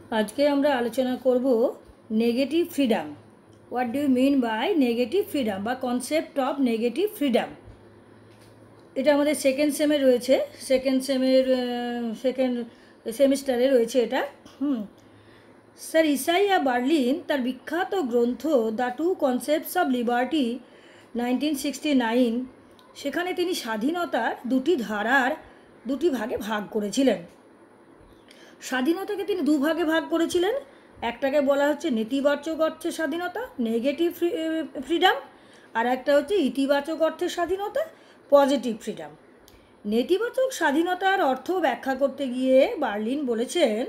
आज के আমরা আলোচনা করব negative freedom. What do you mean by negative freedom বা কনসেপ্ট অফ নেগেটিভ ফ্রিডম। এটা আমাদের সেকেন্ড সেমে রয়েছে, সেকেন্ড সেমিস্টারে রয়েছে এটা। স্যার ইসাইয়া বার্লিন তার বিখ্যাত গ্রন্থ the two concepts of liberty 1969 সেখানে তিনি স্বাধীনতার দুটি ধারার দুটি ভাগে ভাগ করেছিলেন। স্বাধীনতাকে তিনি দুভাগে ভাগ করেছিলেন। একটাকে বলা হচ্ছে নেতিবাচক অর্থে স্বাধীনতা, নেগেটিভ ফ্রিডম, আর একটা হচ্ছে ইতিবাচক অর্থের স্বাধীনতা, পজিটিভ ফ্রিডম। নেতিবাচক স্বাধীনতার অর্থ ব্যাখ্যা করতে গিয়ে বার্লিন বলেছেন,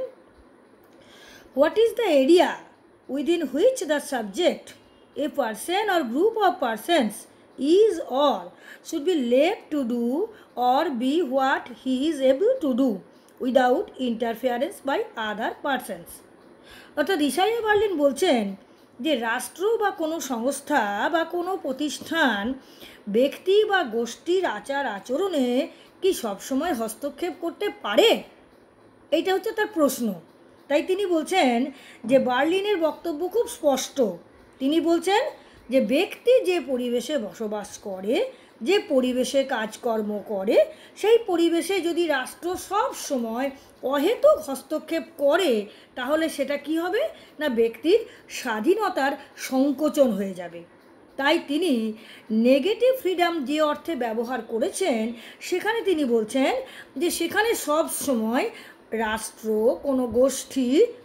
what is the area within which the subject a person or group of persons is or should be left to do or be what he is able to do without interference by other persons। অর্থাৎ Isaiah Berlin বলছেন যে রাষ্ট্র বা কোনো সংস্থা বা কোনো প্রতিষ্ঠান ব্যক্তি বা গোষ্ঠীর আচার আচরণে কি সবসময় হস্তক্ষেপ করতে পারে, এইটা হচ্ছে তার প্রশ্ন। তাই তিনি বলছেন যে বার্লিনের বক্তব্য খুব স্পষ্ট। তিনি বলছেন যে ব্যক্তি যে পরিবেশে বসবাস করে, যে পরিবেশে কাজকর্ম করে, সেই পরিবেশে যদি রাষ্ট্র সব সময় অহেতুক হস্তক্ষেপ করে তাহলে সেটা কি হবে না ব্যক্তির স্বাধীনতার সংকোচন হয়ে যাবে। তাই তিনি নেগেটিভ ফ্রিডম যে অর্থে ব্যবহার করেছেন সেখানে তিনি বলছেন যে সেখানে সব সময় রাষ্ট্র, কোনো গোষ্ঠী,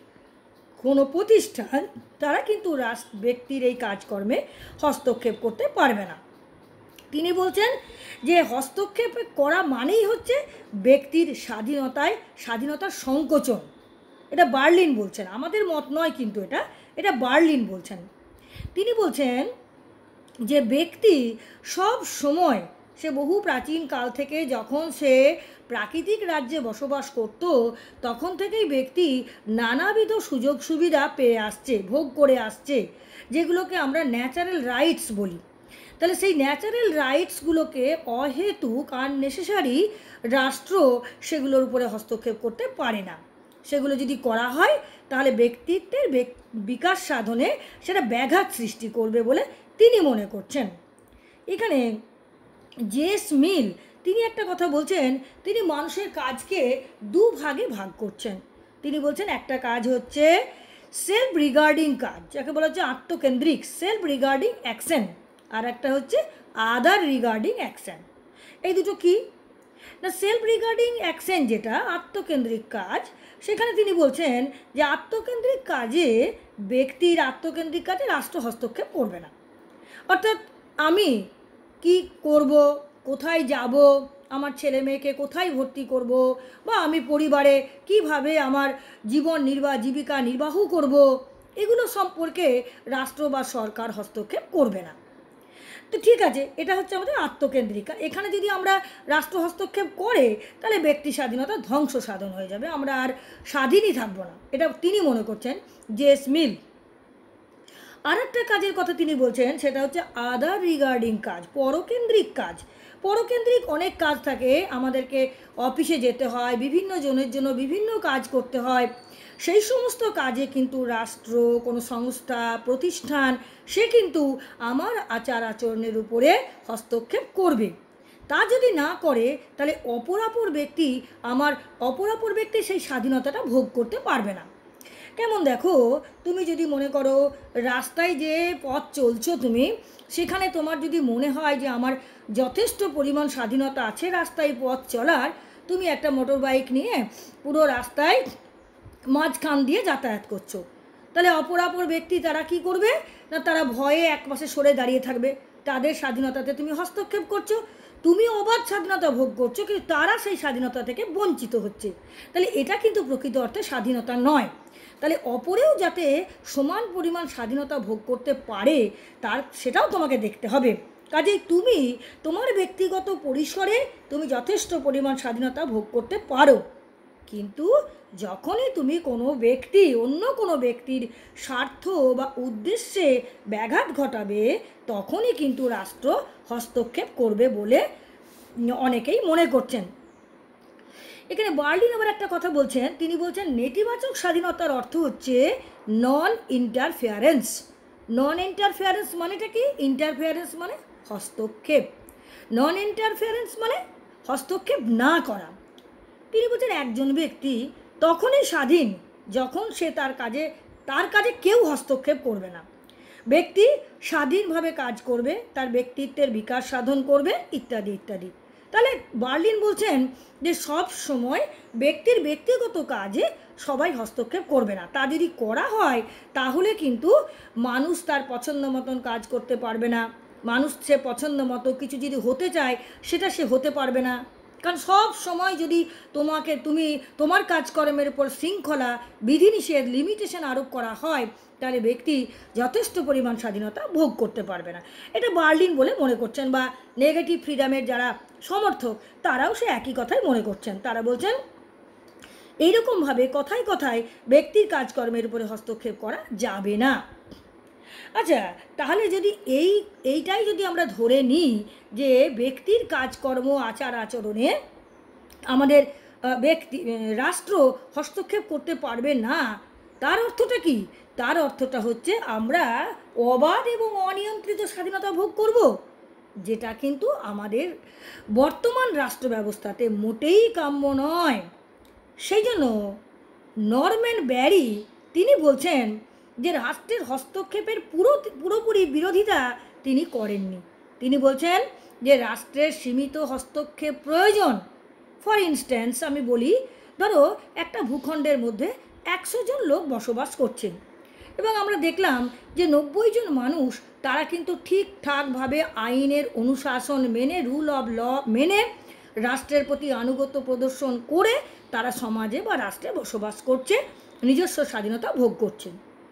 কোনো প্রতিষ্ঠান তারা কিন্তু ব্যক্তির এই কাজকর্মে হস্তক্ষেপ করতে পারবে না। তিনি বলছেন যে হস্তক্ষেপ করা মানেই হচ্ছে ব্যক্তির স্বাধীনতার সংকোচন। এটা বার্লিন বলছেন, আমাদের মত নয়, কিন্তু এটা বার্লিন বলছেন। তিনি বলছেন যে ব্যক্তি সব সময়, সে বহু প্রাচীন কাল থেকে যখন সে প্রাকৃতিক রাজ্যে বসবাস করত তখন থেকেই ব্যক্তি নানাবিধ সুযোগ সুবিধা পেয়ে আসছে, ভোগ করে আসছে, যেগুলোকে আমরা ন্যাচারাল রাইটস বলি। তাহলে সেই ন্যাচারাল রাইটসগুলোকে অহেতুক আননেসেসারি রাষ্ট্র সেগুলোর উপরে হস্তক্ষেপ করতে পারে না। সেগুলো যদি করা হয় তাহলে ব্যক্তিত্বের বিকাশ সাধনে সেটা ব্যাঘাত সৃষ্টি করবে বলে তিনি মনে করছেন। এখানে জেস মিল তিনি একটা কথা বলছেন, তিনি মানুষের কাজকে দুভাগে ভাগ করছেন। তিনি বলছেন একটা কাজ হচ্ছে সেলফ রিগার্ডিং কাজ, যাকে বলা হচ্ছে আত্মকেন্দ্রিক সেলফ রিগার্ডিং অ্যাকশন, আর একটা হচ্ছে আদার রিগার্ডিং অ্যাকশন। এই দুটো কি না, সেলফ রিগার্ডিং অ্যাকশন যেটা আত্মকেন্দ্রিক কাজ, সেখানে তিনি বলছেন যে আত্মকেন্দ্রিক কাজে ব্যক্তির আত্মকেন্দ্রিক কাজে রাষ্ট্র হস্তক্ষেপ করবে না। অর্থাৎ আমি কি করব, কোথায় যাব, আমার ছেলে মেয়েকে কোথায় ভর্তি করব, বা আমি পরিবারে কিভাবে আমার জীবিকা নির্বাহ করব, এগুলো সম্পর্কে রাষ্ট্র বা সরকার হস্তক্ষেপ করবে না। তো ঠিক আছে, এটা হচ্ছে আমাদের আত্মকেন্দ্রিক। এখানে যদি আমরা রাষ্ট্র হস্তক্ষেপ করে তাহলে ব্যক্তি স্বাধীনতা ধ্বংস সাধন হয়ে যাবে, আমরা আর স্বাধীনই থাকবো না, এটা তিনি মনে করছেন জেস মিল। আর একটা কাজের কথা তিনি বলছেন, সেটা হচ্ছে আদার রিগার্ডিং কাজ, পরকেন্দ্রিক কাজ। পরকেন্দ্রিক অনেক কাজ থাকে, আমাদেরকে অফিসে যেতে হয়, বিভিন্ন জনের জন্য বিভিন্ন কাজ করতে হয়, সেই সমস্ত কাজে কিন্তু রাষ্ট্র, কোনো সংস্থা, প্রতিষ্ঠান সে কিন্তু আমার আচার আচরণের উপরে হস্তক্ষেপ করবে। তা যদি না করে তাহলে অপরাপর ব্যক্তি সেই স্বাধীনতাটা ভোগ করতে পারবে না। কেমন দেখো, তুমি যদি মনে করো রাস্তায় যে পথ চলছো তুমি, সেখানে তোমার যদি মনে হয় যে আমার যথেষ্ট পরিমাণ স্বাধীনতা আছে রাস্তায় পথ চলার, তুমি একটা মোটর বাইক নিয়ে পুরো রাস্তায় মাঝখান দিয়ে যাতায়াত করছো, তাহলে অপরাপর ব্যক্তি তারা কি করবে না, তারা ভয়ে একপাশে সরে দাঁড়িয়ে থাকবে, তাদের স্বাধীনতাতে তুমি হস্তক্ষেপ করছো, তুমি অবাধ স্বাধীনতা ভোগ করছো, কিন্তু তারা সেই স্বাধীনতা থেকে বঞ্চিত হচ্ছে। তাহলে এটা কিন্তু প্রকৃত অর্থে স্বাধীনতা নয়। তাহলে অপরেও যাতে সমান পরিমাণ স্বাধীনতা ভোগ করতে পারে সেটাও তোমাকে দেখতে হবে। কাজেই তুমি তোমার ব্যক্তিগত পরিসরে তুমি যথেষ্ট পরিমাণ স্বাধীনতা ভোগ করতে পারো, কিন্তু যখনই তুমি অন্য কোনো ব্যক্তির স্বার্থ বা উদ্দেশ্যে ব্যাঘাত ঘটাবে তখনই কিন্তু রাষ্ট্র হস্তক্ষেপ করবে বলে অনেকেই মনে করছেন। এখানে বার্লিন আবার একটা কথা বলছেন, তিনি বলছেন নেতিবাচক স্বাধীনতার অর্থ হচ্ছে নন ইন্টারফেয়ারেন্স। নন ইন্টারফেয়ারেন্স মানেটা কি? ইন্টারফেয়ারেন্স মানে হস্তক্ষেপ, নন ইন্টারফেয়ারেন্স মানে হস্তক্ষেপ না করা। তিনি বলছেন একজন ব্যক্তি তখনই স্বাধীন যখন সে তার কাজে কেউ হস্তক্ষেপ করবে না। ব্যক্তি স্বাধীনভাবে কাজ করবে, তার ব্যক্তিত্বের বিকাশ সাধন করবে, ইত্যাদি ইত্যাদি। তাহলে বার্লিন বলছেন যে সব সময় ব্যক্তির ব্যক্তিগত কাজে সবাই হস্তক্ষেপ করবে না। তা যদি করা হয় তাহলে কিন্তু মানুষ তার পছন্দ মতন কাজ করতে পারবে না। মানুষ সে পছন্দ মতো কিছু যদি হতে চায় সেটা সে হতে পারবে না। কারণ সব সময় যদি তোমার কাজকর্মের উপর শৃঙ্খলা, বিধিনিষেধ, লিমিটেশন আরোপ করা হয় তাহলে ব্যক্তি যথেষ্ট পরিমাণ স্বাধীনতা ভোগ করতে পারবে না। এটা বার্লিন বলে মনে করছেন, বা নেগেটিভ ফ্রিডমের যারা সমর্থক তারাও সে একই কথাই মনে করছেন। তারা বলছেন এইরকমভাবে কথায় কথায় ব্যক্তির কাজকর্মের উপরে হস্তক্ষেপ করা যাবে না। আচ্ছা, তাহলে যদি এইটাই যদি আমরা ধরে নিই যে ব্যক্তির কাজকর্ম, আচার আচরণে আমাদের রাষ্ট্র হস্তক্ষেপ করতে পারবে না, তার অর্থটা কি? তার অর্থটা হচ্ছে আমরা অবাধ এবং অনিয়ন্ত্রিত স্বাধীনতা ভোগ করব, যেটা কিন্তু আমাদের বর্তমান রাষ্ট্র ব্যবস্থাতে মোটেই কাম্য নয়। সেই জন্য নরম্যান ব্যারি তিনি বলছেন যে রাষ্ট্রের হস্তক্ষেপের পুরোপুরি বিরোধিতা তিনি করেননি। তিনি বলছেন যে রাষ্ট্রের সীমিত হস্তক্ষেপ প্রয়োজন। ফর ইনস্ট্যান্স আমি বলি, ধরো একটা ভূখণ্ডের মধ্যে 100 জন লোক বসবাস করছেন এবং আমরা দেখলাম যে 90 জন মানুষ তারা কিন্তু ঠিকঠাকভাবে আইনের অনুশাসন মেনে, রুল অব ল মেনে, রাষ্ট্রের প্রতি আনুগত্য প্রদর্শন করে তারা সমাজে বা রাষ্ট্রে বসবাস করছে, নিজস্ব স্বাধীনতা ভোগ করছেন।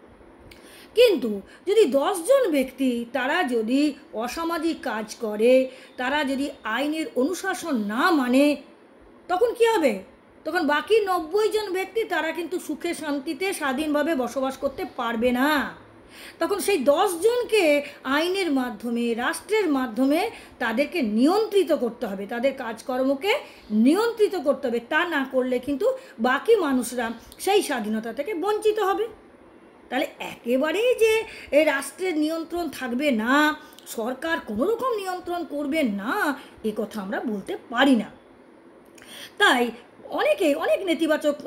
কিন্তু যদি 10 জন ব্যক্তি তারা যদি অসামাজিক কাজ করে, তারা যদি আইনের অনুশাসন না মানে, তখন কি হবে? তখন বাকি 90 জন ব্যক্তি তারা কিন্তু সুখে শান্তিতে স্বাধীনভাবে বসবাস করতে পারবে না। তখন সেই 10 জনকে আইনের মাধ্যমে, রাষ্ট্রের মাধ্যমে তাদেরকে নিয়ন্ত্রিত করতে হবে, তাদের কাজকর্মকে নিয়ন্ত্রিত করতে হবে। তা না করলে কিন্তু বাকি মানুষরা সেই স্বাধীনতা থেকে বঞ্চিত হবে। তাহলে একেবারেই যে রাষ্ট্রের নিয়ন্ত্রণ থাকবে না, সরকার কোনো রকম নিয়ন্ত্রণ করবে না, এ কথা আমরা বলতে পারি না। তাই অনেক নেতিবাচক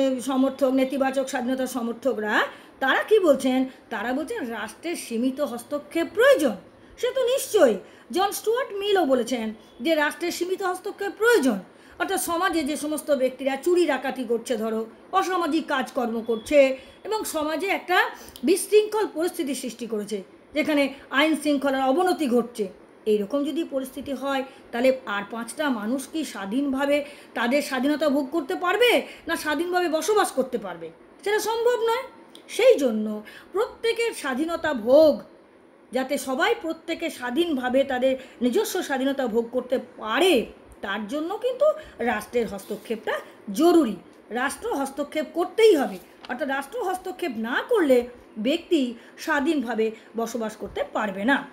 স্বাধীনতার সমর্থকরা তারা কি বলছেন? তারা বলছেন রাষ্ট্রের সীমিত হস্তক্ষেপ প্রয়োজন। সে তো নিশ্চয়ই জন স্টুয়ার্ট মিলও বলেছেন যে রাষ্ট্রের সীমিত হস্তক্ষেপ প্রয়োজন। অর্থাৎ সমাজে যে সমস্ত ব্যক্তিরা চুরি ডাকাতি করছে, ধরো অসামাজিক কাজকর্ম করছে এবং সমাজে একটা বিশৃঙ্খল পরিস্থিতি সৃষ্টি করেছে, যেখানে আইন শৃঙ্খলার অবনতি ঘটছে, এইরকম যদি পরিস্থিতি হয় তাহলে আর 5টা মানুষ কি স্বাধীনভাবে তাদের স্বাধীনতা ভোগ করতে পারবে, না স্বাধীনভাবে বসবাস করতে পারবে? সেটা সম্ভব নয়। সেই জন্য প্রত্যেকের স্বাধীনতা ভোগ, যাতে সবাই প্রত্যেকে স্বাধীনভাবে তাদের নিজস্ব স্বাধীনতা ভোগ করতে পারে, তার জন্য কিন্তু রাষ্ট্রের হস্তক্ষেপটা জরুরি। রাষ্ট্র হস্তক্ষেপ করতেই হবে। অর্থাৎ রাষ্ট্র হস্তক্ষেপ না করলে ব্যক্তি স্বাধীনভাবে বসবাস করতে পারবে না।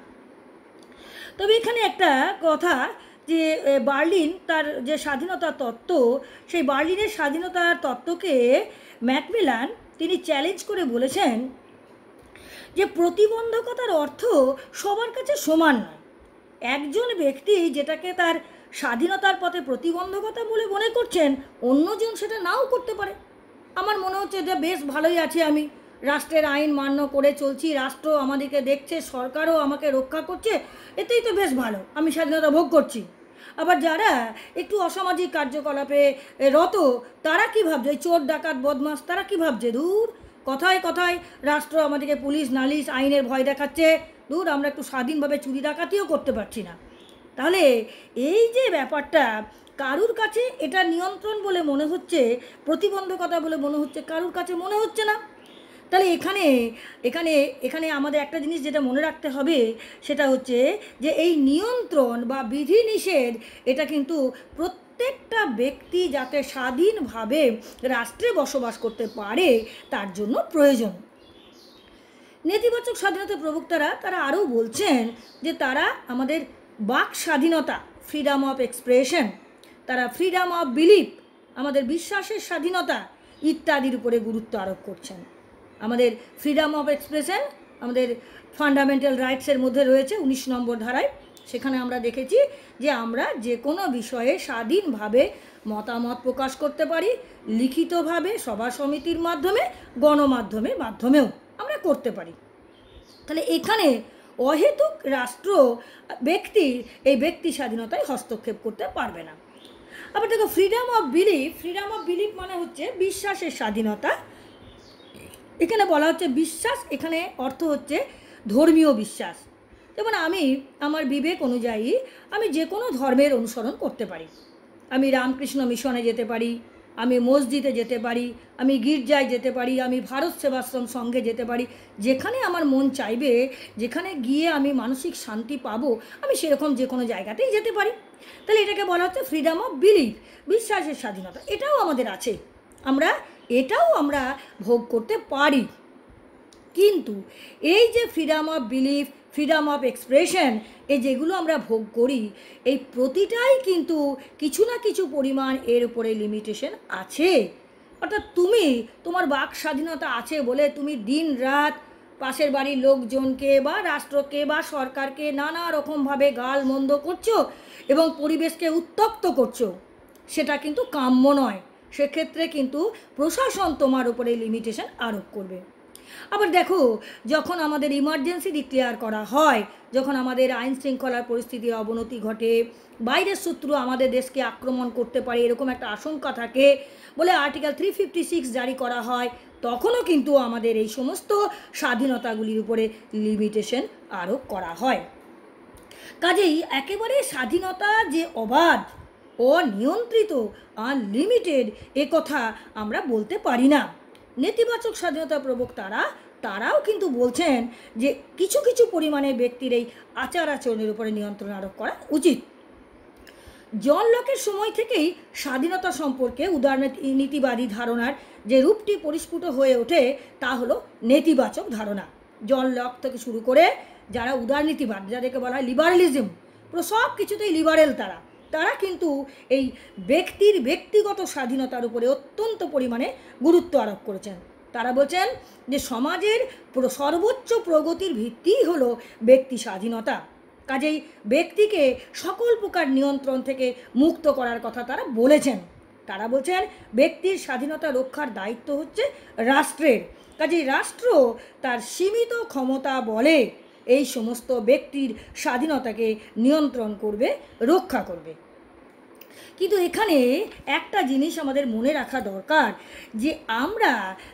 তবে এখানে একটা কথা, যে বার্লিন তার যে স্বাধীনতা তত্ত্ব, সেই বার্লিনের স্বাধীনতার তত্ত্বকে ম্যাকমিলান তিনি চ্যালেঞ্জ করে বলেছেন যে প্রতিবন্ধকতার অর্থ সবার কাছে সমান নয়। একজন ব্যক্তি যেটাকে তার স্বাধীনতার পথে প্রতিবন্ধকতা বলে মনে করছেন, অন্যজন সেটা নাও করতে পারে। আমার মনে হচ্ছে যে বেশ ভালোই আছে, আমি রাষ্ট্রের আইন মান্য করে চলছি, রাষ্ট্র আমাদেরকে দেখছে, সরকারও আমাকে রক্ষা করছে, এতেই তো বেশ ভালো, আমি স্বাধীনতা ভোগ করছি। আবার যারা একটু অসামাজিক কার্যকলাপে রত, তারা কী ভাবছে? চোর ডাকাত বদমাস, তারা কী ভাবছে? দূর, কথায় কথায় রাষ্ট্র আমাদেরকে পুলিশ নালিশ আইনের ভয় দেখাচ্ছে, দূর, আমরা একটু স্বাধীনভাবে চুরি ডাকাতিও করতে পারছি না। তাহলে এই যে ব্যাপারটা, কারুর কাছে এটা নিয়ন্ত্রণ বলে মনে হচ্ছে, প্রতিবন্ধকতা বলে মনে হচ্ছে, কারুর কাছে মনে হচ্ছে না। তাহলে এখানে আমাদের একটা জিনিস যেটা মনে রাখতে হবে, সেটা হচ্ছে যে এই নিয়ন্ত্রণ বা বিধিনিষেধ এটা কিন্তু প্রত্যেকটা ব্যক্তি যাতে স্বাধীনভাবে রাষ্ট্রে বসবাস করতে পারে তার জন্য প্রয়োজন। নেতিবাচক স্বাধীনতার প্রবক্তারা তারা আরও বলছেন যে তারা আমাদের বাক স্বাধীনতা, ফ্রিডম অফ এক্সপ্রেশন, তারা ফ্রিডম অফ বিলিফ, আমাদের বিশ্বাসের স্বাধীনতা ইত্যাদির উপরে গুরুত্ব আরোপ করছেন। আমাদের ফ্রিডম অফ এক্সপ্রেশন আমাদের ফান্ডামেন্টাল রাইটসের মধ্যে রয়েছে 19 নম্বর ধারায়। সেখানে আমরা দেখেছি যে আমরা যে কোনো বিষয়ে স্বাধীনভাবে মতামত প্রকাশ করতে পারি, লিখিতভাবে সভা সমিতির মাধ্যমে, গণমাধ্যমের মাধ্যমেও আমরা করতে পারি। তাহলে এখানে অহেতুক রাষ্ট্র ব্যক্তির এই ব্যক্তি স্বাধীনতায় হস্তক্ষেপ করতে পারবে না। আবার দেখো ফ্রিডম অফ বিলিফ মানে হচ্ছে বিশ্বাসের স্বাধীনতা। এখানে বলা হচ্ছে বিশ্বাস, এখানে অর্থ হচ্ছে ধর্মীয় বিশ্বাস। যেমন আমি আমার বিবেক অনুযায়ী আমি যে কোনো ধর্মের অনুসরণ করতে পারি। আমি রামকৃষ্ণ মিশনে যেতে পারি, আমি মসজিদে যেতে পারি, আমি গির্জায় যেতে পারি, আমি ভারত সেবাশ্রম সঙ্গে যেতে পারি। যেখানে আমার মন চাইবে, যেখানে গিয়ে আমি মানসিক শান্তি পাবো, আমি সেরকম যে কোনো জায়গাতেই যেতে পারি। তাহলে এটাকে বলা হচ্ছে ফ্রিডম অফ বিলিফ, বিশ্বাসের স্বাধীনতা। এটাও আমাদের আছে, এটাও আমরা ভোগ করতে পারি। কিন্তু এই যে freedom of belief, freedom of expression, এই যেগুলো আমরা ভোগ করি, এই প্রতিটাই কিন্তু কিছু না কিছু পরিমাণ এর উপরে লিমিটেশন আছে। অর্থাৎ তোমার বাক স্বাধীনতা আছে বলে তুমি দিন রাত পাশের বাড়ির লোকজনকে বা রাষ্ট্রকে বা সরকারকে নানা রকমভাবে গাল মন্দ করছো এবং পরিবেশকে উত্তপ্ত করছো, সেটা কিন্তু কাম্য নয়। সেক্ষেত্রে কিন্তু প্রশাসন তোমার উপরে লিমিটেশন আরোপ করবে। আবার দেখো, যখন আমাদের ইমার্জেন্সি ডিক্লেয়ার করা হয়, যখন আমাদের আইন শৃঙ্খলার পরিস্থিতির অবনতি ঘটে, বাইরের শত্রু আমাদের দেশকে আক্রমণ করতে পারে এরকম একটা আশঙ্কা থাকে বলে আর্টিকেল 356 জারি করা হয়, তখনও কিন্তু আমাদের এই সমস্ত স্বাধীনতাগুলির উপরে লিমিটেশন আরোপ করা হয়। কাজেই একেবারে স্বাধীনতা যে অবাধ, অনিয়ন্ত্রিত, আনলিমিটেড, এ কথা আমরা বলতে পারি না। নেতিবাচক স্বাধীনতা তারাও কিন্তু বলছেন যে কিছু কিছু পরিমাণে ব্যক্তির এই আচার আচরণের উপরে নিয়ন্ত্রণ আরোপ করা উচিত। জন লকের সময় থেকেই স্বাধীনতা সম্পর্কে উদারনীতিবাদী ধারণার যে রূপটি পরিস্ফুট হয়ে ওঠে তা হলো নেতিবাচক ধারণা। জন লক থেকে শুরু করে যারা উদারনীতিবাদ, যাদেরকে বলা হয় লিবারেলিজম, সব কিছুতেই লিবারেল, তারা কিন্তু এই ব্যক্তির ব্যক্তিগত স্বাধীনতার উপরে অত্যন্ত পরিমাণে গুরুত্ব আরোপ করেছেন। তারা বলছেন যে সমাজের সর্বোচ্চ প্রগতির ভিত্তিই হলো ব্যক্তি স্বাধীনতা। কাজেই ব্যক্তিকে সকল প্রকার নিয়ন্ত্রণ থেকে মুক্ত করার কথা তারা বলেছেন। তারা বলছেন ব্যক্তির স্বাধীনতা রক্ষার দায়িত্ব হচ্ছে রাষ্ট্রের। কাজেই রাষ্ট্র তার সীমিত ক্ষমতা বলে এই সমস্ত ব্যক্তির স্বাধীনতাকে নিয়ন্ত্রণ করবে, রক্ষা করবে। কিন্তু এখানে একটা জিনিস আমাদের মনে রাখা দরকার যে আমরা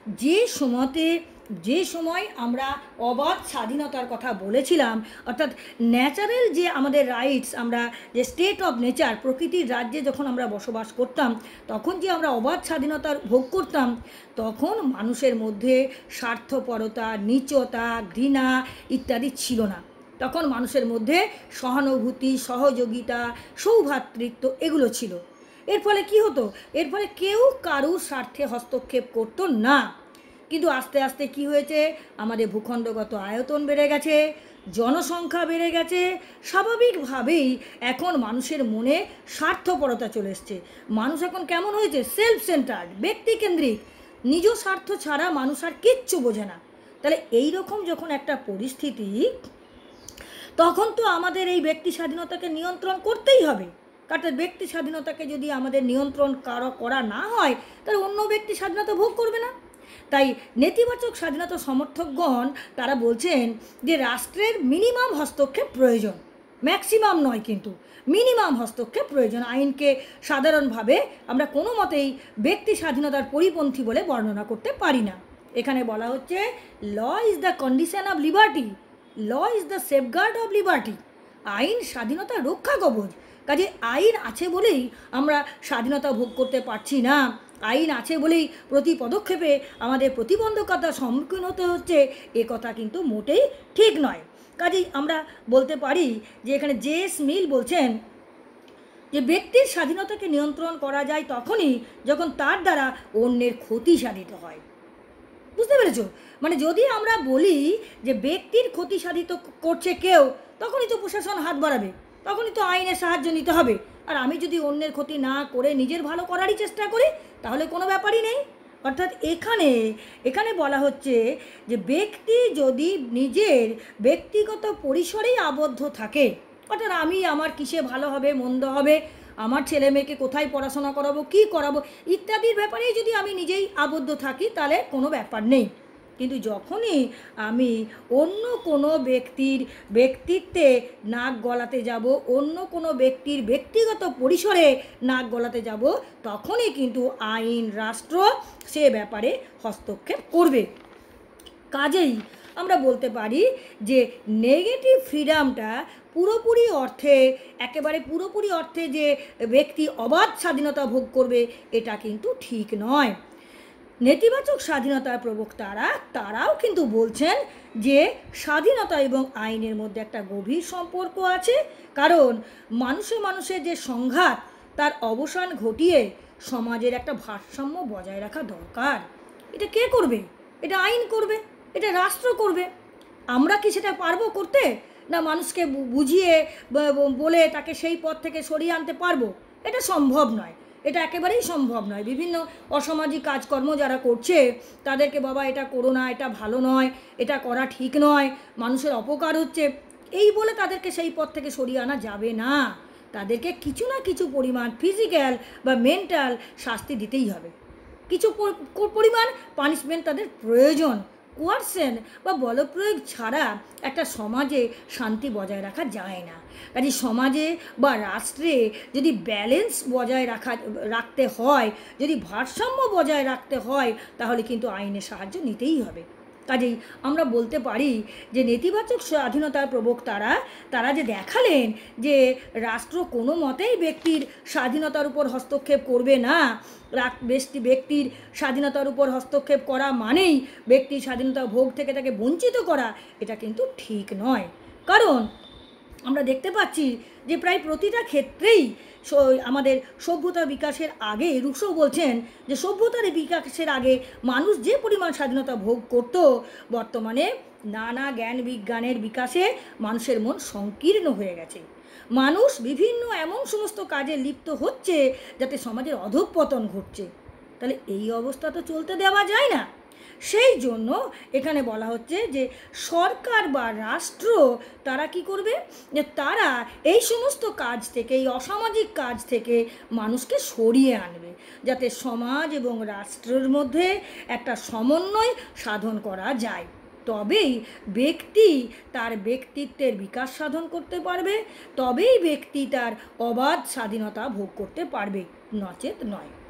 যে সময় আমরা অবাধ স্বাধীনতার কথা বলেছিলাম, অর্থাৎ ন্যাচারাল যে আমাদের রাইটস, আমরা যে স্টেট অফ নেচার, প্রকৃতির রাজ্যে যখন আমরা বসবাস করতাম, তখন যে আমরা অবাধ স্বাধীনতার ভোগ করতাম, তখন মানুষের মধ্যে স্বার্থপরতা, নীচতা, ঘৃণা ইত্যাদি ছিল না। তখন মানুষের মধ্যে সহানুভূতি, সহযোগিতা, সৌভ্রাতৃত্ব এগুলো ছিল। এর ফলে কি হতো? এর ফলে কেউ কারুর স্বার্থে হস্তক্ষেপ করতো না। কিন্তু আস্তে আস্তে কি হয়েছে? আমাদের ভূখণ্ডগত আয়তন বেড়ে গেছে, জনসংখ্যা বেড়ে গেছে, স্বাভাবিকভাবেই এখন মানুষের মনে স্বার্থপরতা চলে এসছে। মানুষ এখন কেমন হয়েছে? সেলফ সেন্টার্ড, ব্যক্তিকেন্দ্রিক, নিজ স্বার্থ ছাড়া মানুষ আর কিচ্ছু বোঝে না। তাহলে এই রকম যখন একটা পরিস্থিতি, তখন তো আমাদের এই ব্যক্তি স্বাধীনতাকে নিয়ন্ত্রণ করতেই হবে। কারণ ব্যক্তি স্বাধীনতাকে যদি আমাদের নিয়ন্ত্রণ করা না হয়, তাহলে অন্য ব্যক্তি স্বাধীনতা ভোগ করবে না। তাই নেতিবাচক স্বাধীনতা সমর্থকগণ তারা বলছেন যে রাষ্ট্রের মিনিমাম হস্তক্ষেপ প্রয়োজন, ম্যাক্সিমাম নয়, কিন্তু মিনিমাম হস্তক্ষেপ প্রয়োজন। আইনকে সাধারণভাবে আমরা কোনো মতেই ব্যক্তি স্বাধীনতার পরিপন্থী বলে বর্ণনা করতে পারি না। এখানে বলা হচ্ছে law is the condition of liberty, law is the safeguard of liberty. আইন স্বাধীনতা রক্ষা কবচ। কাজে আইন আছে বলেই আমরা স্বাধীনতা ভোগ করতে পারছি না, আইন আছে বলেই প্রতি পদক্ষেপে আমাদের প্রতিবন্ধকতার সম্মুখীন হতে হচ্ছে, এ কথা কিন্তু মোটেই ঠিক নয়। কাজেই আমরা বলতে পারি যে এখানে জেস মিল বলছেন যে ব্যক্তির স্বাধীনতাকে নিয়ন্ত্রণ করা যায় তখনই যখন তার দ্বারা অন্যের ক্ষতি সাধিত হয়। বুঝতে পেরেছ? মানে যদি আমরা বলি যে ব্যক্তির ক্ষতি সাধিত করছে কেউ, তখনই তো প্রশাসন হাত বাড়াবে, তখনই তো আইনের সাহায্য নিতে হবে। আর আমি যদি অন্যের ক্ষতি না করে নিজের ভালো করারই চেষ্টা করি, তাহলে কোনো ব্যাপারই নেই। অর্থাৎ এখানে এখানে বলা হচ্ছে যে ব্যক্তি যদি নিজের ব্যক্তিগত পরিসরেই আবদ্ধ থাকে, অর্থাৎ আমি আমার কিসে ভালো হবে মন্দ হবে, আমার ছেলে মেয়েকে কোথায় পড়াশোনা করাবো, কী করাবো ইত্যাদির ব্যাপারেই যদি আমি নিজেই আবদ্ধ থাকি, তাহলে কোনো ব্যাপার নেই। কিন্তু যখনই আমি অন্য কোনো ব্যক্তির ব্যক্তিত্বে নাক গলাতে যাব, অন্য কোনো ব্যক্তির ব্যক্তিগত পরিসরে নাক গলাতে যাব, তখনই কিন্তু আইন রাষ্ট্র সে ব্যাপারে হস্তক্ষেপ করবে। কাজেই আমরা বলতে পারি যে নেগেটিভ ফ্রিডামটা পুরোপুরি অর্থে, একেবারে পুরোপুরি অর্থে যে ব্যক্তি অবাধ স্বাধীনতা ভোগ করবে, এটা কিন্তু ঠিক নয়। নেতিবাচক স্বাধীনতার প্রবক্তারা তারাও কিন্তু বলছেন যে স্বাধীনতা এবং আইনের মধ্যে একটা গভীর সম্পর্ক আছে, কারণ মানুষের যে সংঘাত তার অবসান ঘটিয়ে সমাজের একটা ভারসাম্য বজায় রাখা দরকার। এটা কে করবে? এটা আইন করবে, এটা রাষ্ট্র করবে। আমরা কি সেটা পারবো করতে? না মানুষকে বুঝিয়ে বলে তাকে সেই পথ থেকে সরিয়ে আনতে পারবো? এটা সম্ভব নয়, এটা একেবারেই সম্ভব নয়। বিভিন্ন অসামাজিক কাজকর্ম যারা করছে তাদেরকে বাবা এটা করো না, এটা ভালো নয়, এটা করা ঠিক নয়, মানুষের অপকার হচ্ছে, এই বলে তাদেরকে সেই পথ থেকে সরিয়ে আনা যাবে না। তাদেরকে কিছু না কিছু পরিমাণ ফিজিক্যাল বা মেন্টাল শাস্তি দিতেই হবে, কিছু পরিমাণ পানিশমেন্ট তাদের প্রয়োজন। কোয়ারশন বা বলপ্রয়োগ ছাড়া একটা সমাজে শান্তি বজায় রাখা যায় না। কাজে সমাজে বা রাষ্ট্রে যদি ব্যালেন্স বজায় রাখতে হয়, যদি ভারসাম্য বজায় রাখতে হয়, তাহলে কিন্তু আইনের সাহায্য নিতেই হবে। কাজেই আমরা বলতে পারি যে নেতিবাচক স্বাধীনতার প্রবক্তারা তারা যে দেখালেন যে রাষ্ট্র কোনো মতেই ব্যক্তির স্বাধীনতার উপর হস্তক্ষেপ করবে না, ব্যক্তির স্বাধীনতার উপর হস্তক্ষেপ করা মানেই ব্যক্তির স্বাধীনতা ভোগ থেকে তাকে বঞ্চিত করা, এটা কিন্তু ঠিক নয়। কারণ আমরা দেখতে পাচ্ছি যে প্রায় প্রতিটা ক্ষেত্রেই আমাদের সভ্যতার বিকাশের আগে রুশো বলছেন যে সভ্যতার বিকাশের আগে মানুষ যে পরিমাণ স্বাধীনতা ভোগ করত, বর্তমানে নানা জ্ঞান বিজ্ঞানের বিকাশে মানুষের মন সংকীর্ণ হয়ে গেছে। মানুষ বিভিন্ন এমন সমস্ত কাজে লিপ্ত হচ্ছে যাতে সমাজের অধঃপতন ঘটছে। তাহলে এই অবস্থা তো চলতে দেওয়া যায় না। সেই জন্য এখানে বলা হচ্ছে যে সরকার বা রাষ্ট্র তারা কি করবে, যে তারা এই সমস্ত কাজ থেকে, এই অসামাজিক কাজ থেকে মানুষকে সরিয়ে আনবে, যাতে সমাজ এবং রাষ্ট্রের মধ্যে একটা সমন্বয় সাধন করা যায়। তবেই ব্যক্তি তার ব্যক্তিত্বের বিকাশ সাধন করতে পারবে, তবেই ব্যক্তি তার অবাধ স্বাধীনতা ভোগ করতে পারবে, নচেত নয়।